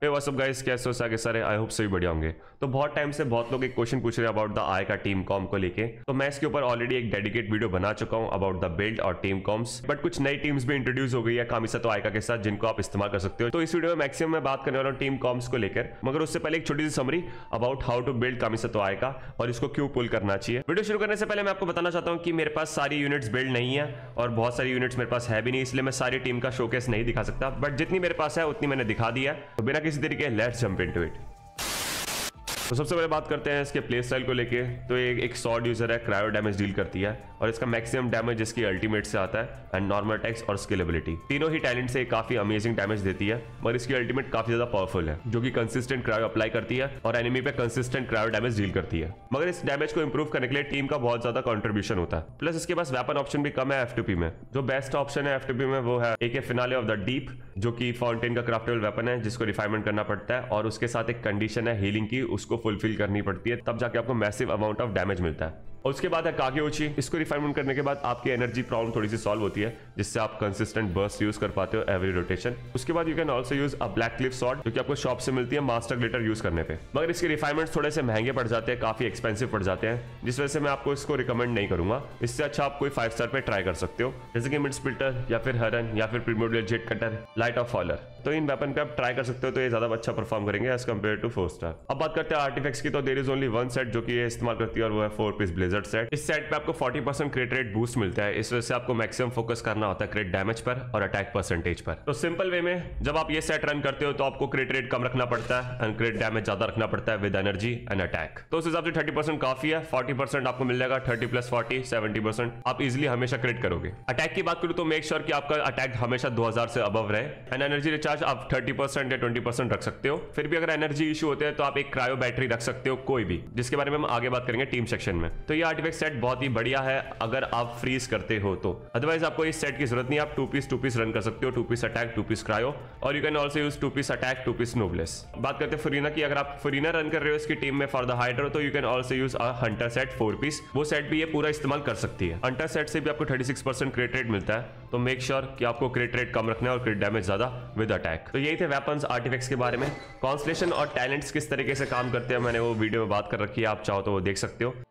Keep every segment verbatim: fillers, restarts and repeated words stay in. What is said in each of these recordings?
Hey what's up guys, कैसे हो सारे सारे? आई होप सभी बढ़िया होंगे। तो बहुत टाइम से बहुत लोग एक क्वेश्चन पूछ रहे हैं अबाउट द आई का टीम कॉम को लेके, तो मैं इसके ऊपर ऑलरेडी एक डेडिकेट वीडियो बना चुका हूं अबाउट द बिल्ड और टीम कॉम्स। बट कुछ नई टीम्स भी इंट्रोड्यूस हो गई है कामिसतो आइका के साथ, जिनको आप इस्तेमाल कर सकते हो। तो इस वीडियो में मैक्सिमम मैं बात करने वाला हूं टीम कॉम्स को लेकर, मगर उससे पहले एक छोटी सी summary about how to build Kamisato Ayaka और इसको क्यों पुल करना चाहिए। वीडियो शुरू करने से पहले मैं आपको बताना चाहता हूं कि मेरे पास सारी यूनिट्स बिल्ड नहीं है और बहुत सारी यूनिट्स मेरे पास है भी नहीं, इसलिए मैं सारी टीम का शोकेस नहीं दिखा सकता। बट जितनी मेरे पास है उतनी मैंने दिखा दिया, तो बिना किसी तरीके लेट्स जंप इनटू इट। तो सबसे पहले बात करते हैं इसके प्ले स्टाइल को लेके। तो एक एक सॉर्ड यूजर है, क्रायो डैमेज डील करती है और इसका मैक्सिमम डैमेज इसकी अल्टीमेट से आता है, एंड नॉर्मल अटैक्स और स्केलेबिलिटी तीनों ही टैलेंट से काफी अमेजिंग डैमेज देती है। मगर इसकी अल्टीमेट काफी ज्यादा पावरफुल है, जो कि कंसिस्टेंट क्रायो अप्लाई करती है और एनिमी पे कंसिस्टेंट क्रायो डैमेज डील करती है। मगर इस डैमेज को इंप्रूव करने के लिए टीम का बहुत ज्यादा कंट्रीब्यूशन होता है। प्लस इसके पास वेपन ऑप्शन भी कम है एफ टू पी में। जो बेस्ट ऑप्शन है एफ टू पी में वो है एके फिनाले ऑफ द डीप, जो कि फाउंटेन का क्राफ्टेबल वेपन है, जिसको रिफाइनमेंट करना पड़ता है और उसके साथ एक कंडीशन है हीलिंग की, उसको फुलफिल करनी पड़ती है, तब जाके आपको मैसिव अमाउंट ऑफ डैमेज मिलता है। और उसके बाद है कागेउची। इसको रिफाइनमेंट करने के बाद आपकी एनर्जी प्रॉब्लम थोड़ी सी सॉल्व होती है, जिससे आप कंसिस्टेंट बर्स्ट यूज कर पाते हो एवरी रोटेशन। उसके बाद you can also use a black cliff sword, जो कि आपको शॉप से मिलती है मास्टर ग्लिटर यूज करने पे। मगर इसके रिफाइनमेंट्स थोड़े से महंगे पड़ जाते हैं, काफी एक्सपेंसिव पड़ जाते हैं, जिस वजह से मैं आपको इसको रिकमेंड नहीं करूंगा। इससे अच्छा आप कोई फाइव स्टार पे ट्राई कर सकते हो, जैसे कि मिड स्प्लिटर या फिर हरन या फिर primordial jet cutter, light of foliar. तो इन वेपन पे आप ट्राई कर सकते हो, तो ये ज्यादा अच्छा परफॉर्म करेंगे as compare to four star. अब बात करते हैं आर्टिफैक्ट्स की। तो there is only one set जो कि ये इस्तेमाल करती है और वो है फोर पीस ब्लेजर्ड सेट। इस सेट पे आपको forty percent crit rate boost मिलता है, इस वजह से आपको मैक्सिमम फोकस करना होता है क्रिट डैमेज पर और अटैक परसेंटेज पर। तो सिंपल वे में जब आप ये सेट रन करते हो तो आपको क्रिट रेट कम रखना पड़ता है एंड क्रिट डैमेज ज्यादा रखना पड़ता है विद एनर्जी एंड अटैक। तो उस हिसाब से थर्टी परसेंट काफी है, फोर्टी परसेंट आपको मिल जाएगा, thirty plus forty seventy percent आप इजिली हमेशा क्रिट करोगे। अटैक की बात करूं तो मेक श्योर कि आपका अटैक हमेशा दो हज़ार से अबव रहे, एंड एनर्जी रिचार्ज आप थर्टी परसेंट या ट्वेंटी परसेंट रख सकते हो। फिर भी अगर एनर्जी इशू होते हैं तो आप एक क्रायो बैटरी रख सकते हो, कोई भी, जिसके बारे में हम आगे बात करेंगे टीम सेक्शन में। तो ये आर्टिफैक्ट सेट बहुत ही बढ़िया है अगर आप फ्रीज करते हो तो, अदरवाइज आपको इस सेट की जरूरत नहीं। आप two piece two piece run कर सकते हो, two piece attack two piece cryo, और you can also use two piece attack two piece noblesse. बात करते हैं फरीना की। अगर आप फरीना रन कर रहे हो इसकी टीम में फॉर द हाइडर, तो you can also use a hunter set four piece, वो सेट भी ये पूरा इस्तेमाल कर सकती है। हंटर सेट से भी आपको thirty six percent crit rate मिलता है, तो मेक श्योर कि आपको क्रिट रेट कम रखना है और क्रिट डैमेज ज्यादा विद अटैक। तो यही थे वेपन्स आर्टिफैक्ट्स के बारे में। कॉन्स्टलेशन और टैलेंट्स किस तरीके से काम करते हैं मैंने वो वीडियो में बात कर रखी है, आप चाहो तो वो देख सकते हो।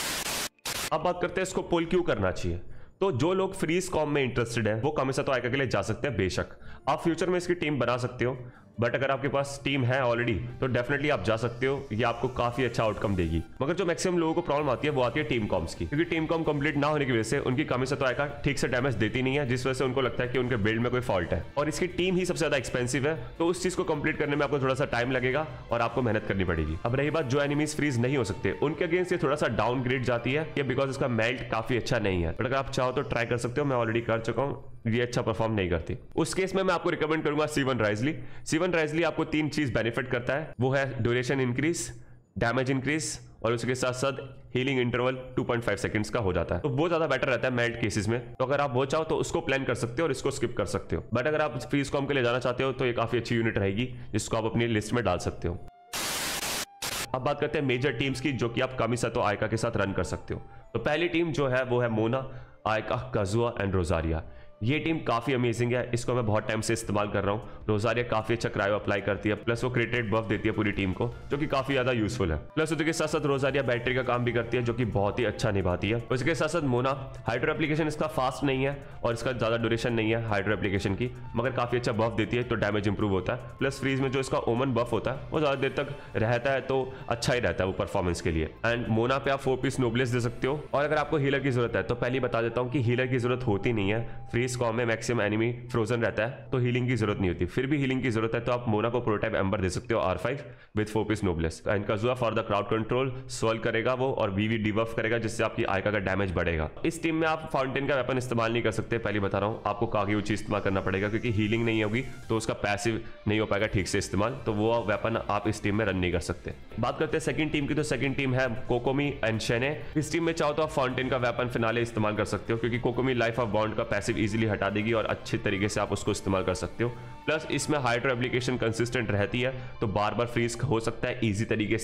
अब बात करते हैं इसको पुल क्यों करना चाहिए। तो जो लोग फ्रीज कॉम में इंटरेस्टेड हैं वो कामिसतो आइका के लिए जा सकते हैं। बेशक आप फ्यूचर में इसकी टीम बना सकते हो, बट अगर आपके पास टीम है ऑलरेडी तो डेफिनेटली आप जा सकते हो, ये आपको काफी अच्छा आउटकम देगी। मगर जो मैक्सिमम लोगों को प्रॉब्लम आती है वो आती है टीम कॉम्स की, क्योंकि टीम कॉम कंप्लीट ना होने की वजह से उनकी कामिसतो आइका ठीक से डैमेज देती नहीं है, जिस वजह से उनको लगता है कि उनके बिल्ड में कोई फॉल्ट है। और इसकी टीम ही सबसे ज्यादा एक्सपेंसिव है, तो उस चीज को कंप्लीट करने में आपको थोड़ा सा टाइम लगेगा और आपको मेहनत करनी पड़ेगी। अब रही बात जो एनिमीज फ्रीज नहीं हो सकते, उनके अगेंस्ट ये थोड़ा सा डाउनग्रेड जाती है, ये बिकॉज इसका मेल्ट काफी अच्छा नहीं है। बट अगर आप चाहो तो ट्राई कर सकते हो, मैं ऑलरेडी कर चुका हूँ, ये अच्छा परफॉर्म नहीं करती। उस केस में मैं आपको रिकमेंड करूंगा सीवन राइजली। सीवन राइजली आपको तीन चीज बेनिफिट करता है, वो है ड्यूरेशन इंक्रीज, डैमेज इंक्रीज और उसके साथ साथ healing interval two point five seconds का हो जाता है, तो वो ज्यादा बेटर रहता है मेल्ट केसेस में। तो अगर आप वो चाहो तो उसको प्लान कर सकते हो और इसको स्किप कर सकते हो। बट अगर आप फ्रीज कॉम के लिए जाना चाहते हो तो ये काफी अच्छी यूनिट रहेगी, जिसको आप अपनी लिस्ट में डाल सकते हो। अब बात करते हैं मेजर टीम्स की, जो कि आप कामिसतो आइका के साथ रन कर सकते हो। तो पहली टीम जो है वो है मोना, आइका, काजुआ एंड रोजारिया। ये टीम काफी अमेजिंग है, इसको मैं बहुत टाइम से इस्तेमाल कर रहा हूँ। रोजारिया काफी अच्छा क्रायो अप्लाई करती है, प्लस वो क्रिट रेट बफ देती है पूरी टीम को, जो कि काफी ज्यादा यूजफुल है। प्लस उसके साथ साथ रोजारिया बैटरी का काम भी करती है, जो कि बहुत ही अच्छा निभाती है। उसके साथ साथ मोना, हाइड्रो एप्लीकेशन इसका फास्ट नहीं है और इसका ज्यादा ड्यूरेशन नहीं है हाइड्रो एप्लीकेशन की, मगर काफी अच्छा बफ देती है, तो डैमेज इंप्रूव होता है। प्लस फ्रीज में जो इसका ओमन बफ होता है वो ज्यादा देर तक रहता है, तो अच्छा ही रहता है वो परफॉर्मेंस के लिए। एंड मोना पे आप फोर पीस नोबलेस दे सकते हो। और अगर आपको हीलर की जरूरत है तो पहले बता देता हूँ कि हीलर की जरूरत होती नहीं है। फ्रीज कॉम में मैक्सिमम एनिमी फ्रोजन रहता है, तो हीलिंग की जरूरत नहीं होती। फिर भी हीलिंग की जरूरत है तो आप मोना को प्रोटोटाइप एम्बर दे सकते हो R five with four piece noblesse. And Kazuha for the crowd control solve करेगा वो, और वीवी डिबफ करेगा, जिससे आपकी आइका का डैमेज बढ़ेगा। इस टीम में आप फाउंटेन का वेपन इस्तेमाल नहीं कर सकते, पहले बता रहा हूँ। आपको कागेउची इस्तेमाल करना पड़ेगा, क्योंकि हीलिंग नहीं होगी तो उसका पैसिव नहीं हो पाएगा ठीक से इस्तेमाल, तो वो वेपन आप इस टीम में रन नहीं कर सकते। बात करते हैं सेकंड टीम की। तो सेकंड टीम है कोकोमी एंड शेने। इस टीम में चाहो तो आप फाउंटेन का वेपन फिनाले इस्तेमाल कर सकते हो, क्योंकि कोकोमी लाइफ ऑफ बॉन्ड का पैसिव इजीली हटा देगी और अच्छे तरीके से आप उसको इस्तेमाल कर सकते हो। प्लस इसमें हाइड्रो एप्लीकेशन कंसिस्टेंट रहती है, तो बार बार फ्रीज हो सकता है इजी तरीके से।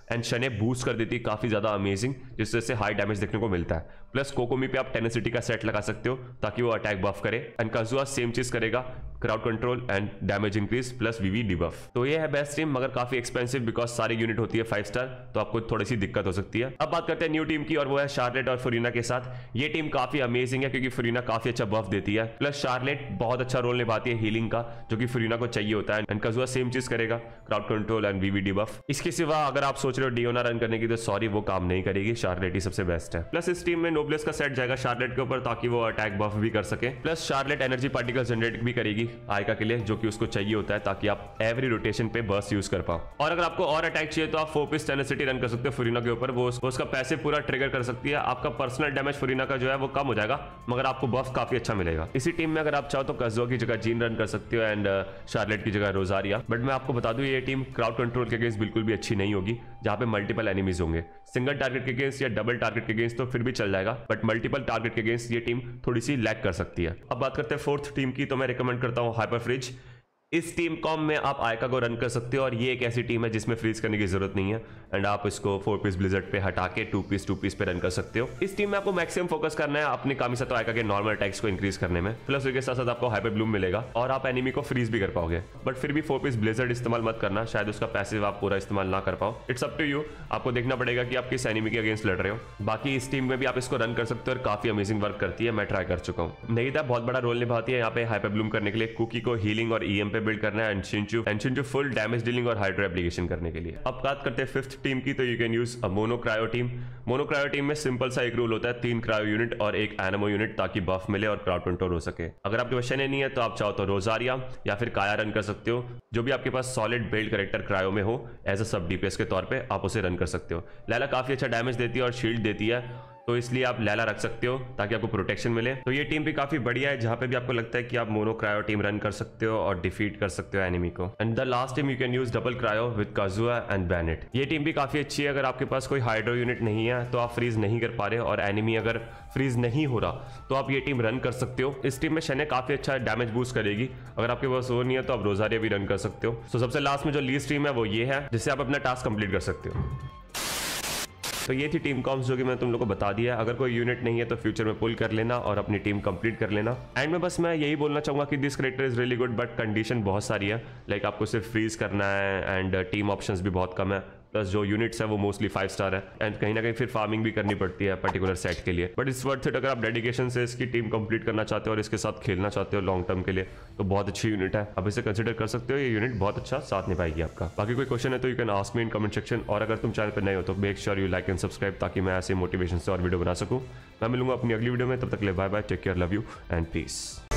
एंड शने बूस्ट कर देती है काफी ज्यादा अमेजिंग, जिससे से हाई डैमेज देखने को मिलता है। प्लस कोकोमी पे आप टेनेसिटी का सेट लगा सकते हो ताकि वो अटैक बफ करे, एंड काजुआ सेम चीज करेगा, crowd control and damage increase plus VV debuff. तो ये है बेस्ट टीम, मगर काफी एक्सपेंसिव बिकॉज सारी यूनिट होती है फाइव स्टार, तो आपको थोड़ी सी दिक्कत हो सकती है। अब बात करते हैं न्यू टीम की, और वो है शार्लेट और फरीना के साथ। ये टीम काफी अमेजिंग है क्योंकि फरीना काफी अच्छा बफ देती है, प्लस शार्लेट बहुत अच्छा रोल निभाती है हीलिंग का, जो कि फरीना को चाहिए होता है, एंड काजुआ सेम चीज करेगा, crowd control and VV debuff. इसके सिवा अगर आप सोच रहे हो डियोना रन करने की तो सॉरी, वो काम नहीं करेगी, शार्लेट ही सबसे बेस्ट है। प्लस इस टीम में नोब्लेस का सेट जाएगा शार्लेट के ऊपर ताकि वो अटैक बफ भी कर सके। Plus Charlotte energy particle generate भी करेगी आयका के लिए, जो कि उसको चाहिए होता है ताकि आप एवरी रोटेशन पे बर्स्ट यूज कर पाओ। और अगर आपको और अटैक चाहिए तो आप फोर पीस टेनेसिटी रन कर सकते हो फरीना के ऊपर, वो उसका पैसे पूरा ट्रिगर कर सकती है। आपका पर्सनल डैमेज फरीना का जो है वो कम हो जाएगा, मगर आपको बफ काफी अच्छा मिलेगा। इसी टीम में अगर आप चाहो तो काजुआ की जगह जीन रन कर सकते हो, एंड शार्लेट की जगह रोजारिया। बट मैं आपको बता दूं ये टीम क्राउड कंट्रोल के अगेंस्ट बिल्कुल भी अच्छी नहीं होगी, जहां पे मल्टीपल एनिमीज होंगे। सिंगल टारगेट के अगेंस्ट या डबल टारगेट के अगेंस्ट तो फिर भी चल जाएगा, बट मल्टीपल टारगेट के अगेंस्ट ये टीम थोड़ी सी लैग कर सकती है। अब बात करते हैं फोर्थ टीम की, तो मैं रिकमेंड करता हूं हाइपर फ्रिज। इस टीम कॉम में आप आयका को रन कर सकते हो, और ये एक ऐसी टीम है जिसमें फ्रीज करने की जरूरत नहीं है, एंड आप इसको फोर पीस ब्लिजर्ड पे हटा के टू पीस टू पीस पे रन कर सकते हो। इस टीम में आपको मैक्सिमम फोकस करना है अपनी कामी तो आयका के नॉर्मल अटैक्स को इंक्रीज करने में, प्लस उसके साथ साथ आपको हाइपर ब्लूम मिलेगा और आप एनिमी को फ्रीज भी कर पाओगे। बट फिर भी फोर पीस ब्लिजर्ड इस्तेमाल मत करना, शायद उसका पैसिव आप पूरा इस्तेमाल ना कर पाओ। इट्स अप टू यू, आपको देखना पड़ेगा कि आप किस एनिमी के अगेंस्ट लड़ रहे हो। बाकी इस टीम में भी आप इसको रन कर सकते हो और काफी अमेजिंग वर्क करती है, मैं ट्राई कर चुका हूँ। नहीं था बहुत बड़ा रोल निभाती है यहाँ पे हाइपर ब्लूम करने के लिए, कुकी को हीलिंग और ईएम पे बिल्ड करना है, and Xingqiu full damage dealing और हाइड्रो एप्लीकेशन करने के लिए। अब बात करते हैं फिफ्थ टीम की, तो you can use a mono cryo team. Mono cryo team में सिंपल सा एक रूल होता है, तीन क्रायो यूनिट और एक एनिमो यूनिट, ताकि बफ मिले और क्राउड कंट्रोल हो सके। अगर आपके पास शने नहीं है तो आप चाहो तो रोजारिया या फिर काया रन कर सकते हो, जो भी आपके पास सॉलिड बिल्ड कैरेक्टर क्रायो में हो, एज अ सब डीपीएस के तौर पे आप उसे रन कर सकते हो। लैला काफी अच्छा डैमेज देती है और शील्ड देती है, तो इसलिए आप लैला रख सकते हो ताकि आपको प्रोटेक्शन मिले। तो ये टीम भी काफी बढ़िया है, जहां पे भी आपको लगता है कि आप मोनो क्रायो टीम रन कर सकते हो और डिफीट कर सकते हो एनिमी को। And the last team you can use double cryo with Kazuha and Bennett. ये टीम भी काफी अच्छी है, अगर आपके पास कोई हाइड्रो यूनिट नहीं है तो आप फ्रीज नहीं कर पा रहे और एनिमी अगर फ्रीज नहीं हो रहा तो आप ये टीम रन कर सकते हो। इस टीम में शने काफी अच्छा डैमेज बूस्ट करेगी, अगर आपके पास वो नहीं है तो आप रोजारिया भी रन कर सकते हो। तो सबसे लास्ट में जो लीस्ट टीम है वो ये है, जिससे आप अपना टास्क कंप्लीट कर सकते हो। तो ये थी टीम कॉम्स जो कि मैं तुम लोगों को बता दिया। अगर कोई यूनिट नहीं है तो फ्यूचर में पुल कर लेना और अपनी टीम कंप्लीट कर लेना। एंड में बस मैं यही बोलना चाहूंगा कि this character is really good, but condition बहुत सारी है। लाइक आपको सिर्फ फ्रीज करना है एंड टीम ऑप्शंस भी बहुत कम है, प्लस जो यूनिट्स है वो मोस्टली फाइव स्टार है, एंड कहीं ना कहीं फिर फार्मिंग भी करनी पड़ती है पर्टिकुलर सेट के लिए। बट इट्स वर्थ इट, अगर आप डेडिकेशन से इसकी टीम कंप्लीट करना चाहते हो और इसके साथ खेलना चाहते हो लॉन्ग टर्म के लिए, तो बहुत अच्छी यूनिट है, आप इसे कंसिडर कर सकते हो। ये यूनिट बहुत अच्छा साथ निभाएगी आपका। बाकी कोई क्वेश्चन है तो you can ask me in comment section, और अगर तुम चैनल पर नए हो तो make sure you like and subscribe, ताकि मैं ऐसे मोटिवेशन से और वीडियो बना सकूँ। मैं मिलूंगा अपनी अगली वीडियो में, तब तक ले bye bye, take care, love you and piece.